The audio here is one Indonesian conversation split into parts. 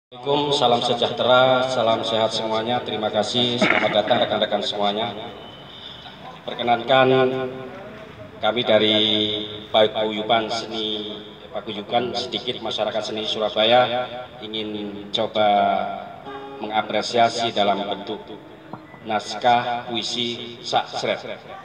Assalamualaikum, salam sejahtera, salam sehat semuanya. Terima kasih, selamat datang rekan-rekan semuanya. Perkenankan kami dari Paguyuban sedikit masyarakat seni Surabaya ingin coba mengapresiasi dalam bentuk naskah puisi Saksret.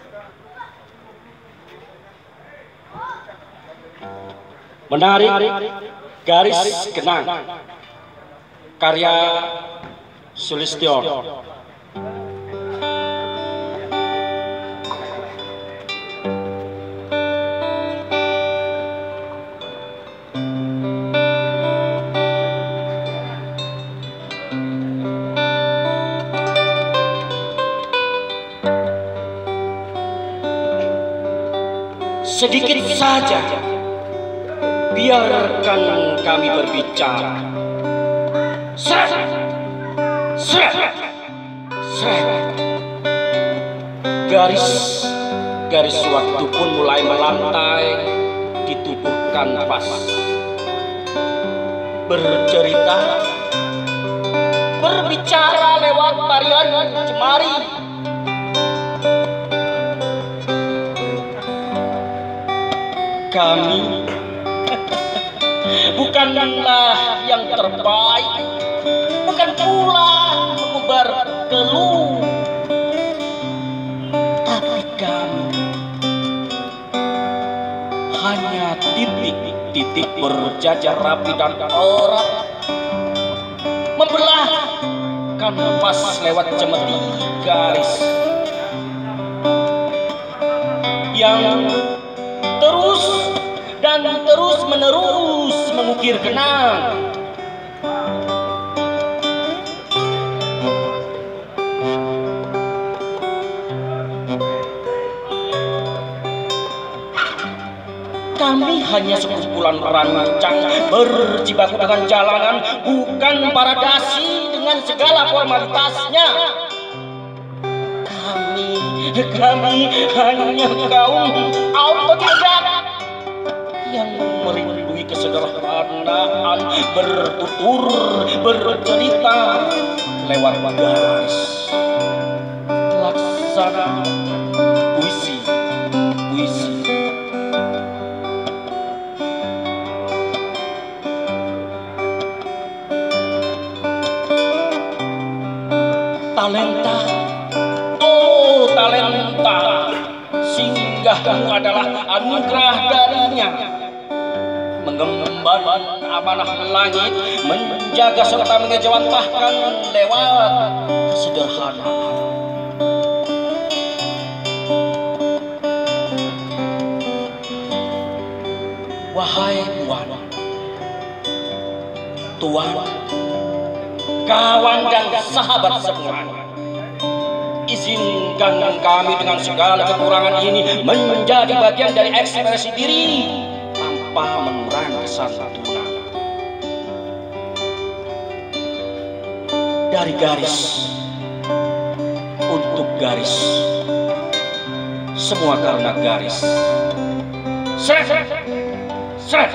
Menarik garis genang, karya Sulistiono. Sedikit saja, biarkan kami berbicara. Sret, sret, sret. Garis waktu pun mulai melantai di tubuh kanvas. Bercerita, berbicara lewat tarian jemari. Kami bukanlah yang terbaik, bukan pula mengubar keluh, tapi kami hanya titik-titik berjajar rapi dan erat, membelah kanvas lewat cemeti garis yang terus menerus mengukir kenang. Kami hanya sekumpulan perancang berjibaku dengan jalanan, bukan para dasi dengan segala formalitasnya. Kami hanya kaum autodidak yang merindui kesederhanaan, bertutur, bercerita lewat garis, laksana puisi. Talenta, oh talenta, singgahmu adalah anugerah darinya. Mengemban amanah langit, menjaga serta mengejawantahkan lewat kesederhanaan. Wahai tuan, kawan dan sahabat semuanya, izinkan kami dengan segala kekurangan ini menjadi bagian dari ekspresi diri tanpa mengurangi kesantunan. Dari garis untuk garis, semua karena garis. Sret, sret.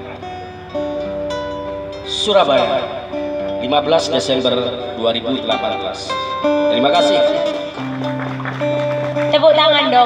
Surabaya, 15 Desember 2018. Terima kasih. Tepuk tangan dong.